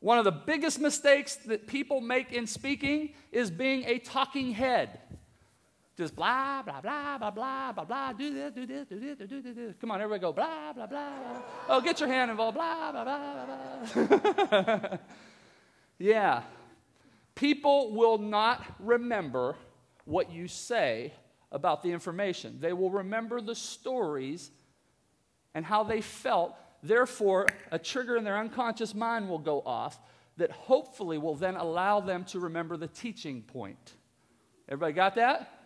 One of the biggest mistakes that people make in speaking is being a talking head. Just blah, blah, blah, blah, blah, blah, blah, do this, do this, do this, do this, do this. Come on, everybody go blah, blah, blah. Oh, get your hand involved, blah, blah, blah, blah, blah. Yeah. People will not remember what you say about the information. They will remember the stories and how they felt. Therefore, a trigger in their unconscious mind will go off that hopefully will then allow them to remember the teaching point. Everybody got that?